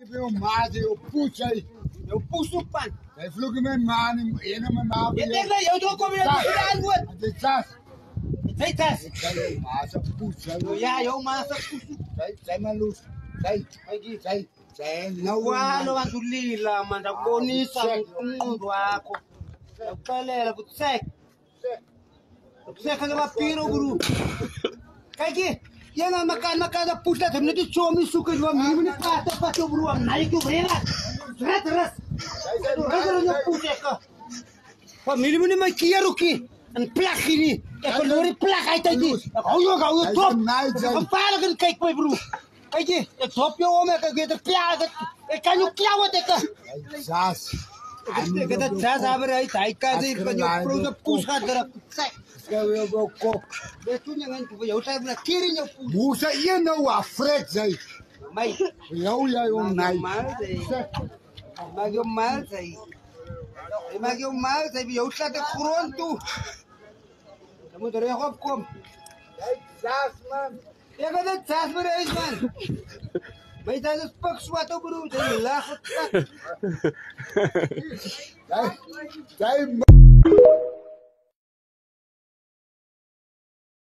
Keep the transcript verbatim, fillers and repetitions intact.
Eu mato, eu puxo aí. Eu puxo o pano. Aí falou que meu mano, ele não me dá. Eu tenho, eu tô comendo algo. Deixa. Deixa. Sai, massa, puxa. Eu já, eu massa puxo. Sai, sai, maluco. Sai, Aqui. sai. Sai, Não há, não há lila, manda bonita, um doaco. Eu galera, você. Você quer uma piro, guru? Aqui. Yan ang maka nakada pusta tem de chomi suka jwa mi ni kata pa to bru am nai ku brera rat rat rat rat pusta ka pa mi ni ma kiya ruki an plak ni e ko lori plak ai tai di au yo ga yo top am para kan kai ko bru ai di e top yo me ka ge de plak e kan yo kiya wa de ka sas ke da sas abre ai tai ka de ko yo pro da pusta dara eu vou co betunya ngan ku yo sai na kiri yo Musa ia não a frete sai mai eu ia um nai Mag yung mal say. Mag yung mal say yo sa te kuron tu. Kamu dari ako kom. sas man Ya kada sas beres man. May tayo pak suato bro, tayo lakot ka. sai sai